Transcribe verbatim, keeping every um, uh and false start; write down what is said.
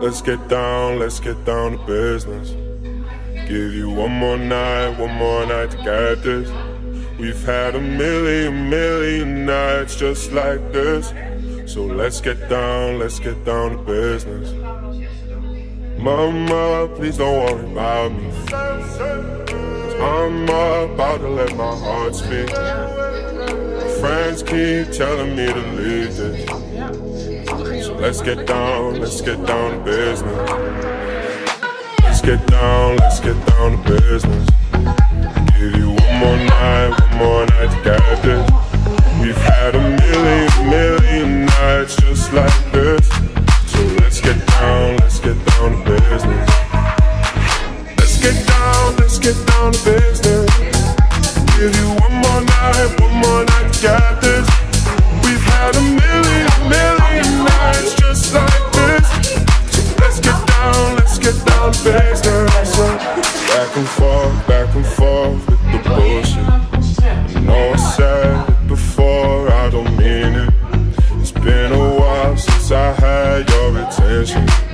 Let's get down, let's get down to business. Give you one more night, one more night to get this. We've had a million, million nights just like this. So let's get down, let's get down to business. Mama, please don't worry about me. I'm about to let my heart speak. My friends keep telling me to leave this. So let's get down, let's get down to business. Let's get down, let's get down to business. Give you one more night, one more night to get this. We've had a million, million nights just like this. So let's get down, let's get down to business. Let's get down, let's get down to business. Give you one more night, one more night to get this. We've had a million, million nights just like this. So let's get down, let's get down to business. So back and forth, back and forth with the bullshit. You know I said it before, I don't mean it. It's been a while since I had your attention.